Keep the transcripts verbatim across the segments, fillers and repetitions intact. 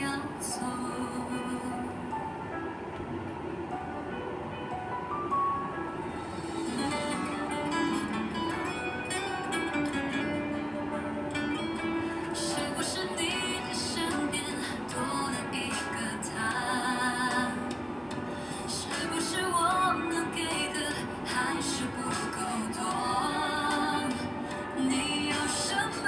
要走。是不是你的身边多了一个他？是不是我能给的还是不够多？你有什么？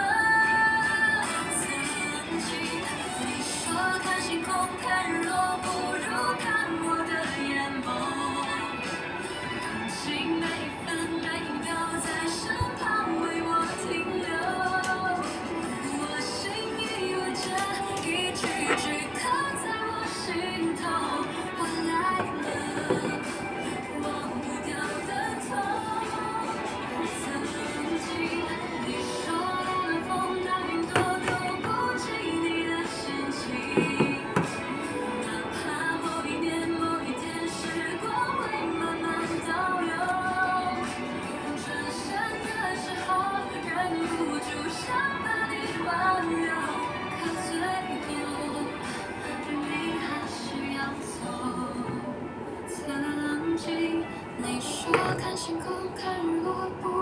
曾经你说看星空看若不如看我的眼眸，用尽每分每秒在身旁为我停留。我信以为这一句句刻在我心头。我来了，忘不掉的痛。曾经你说的风那云朵都不及你的深情，哪怕某一年某一天时光会慢慢倒流，转身的时候忍不住想把你挽留，可最后你还是要走。曾经你说看星空看日落不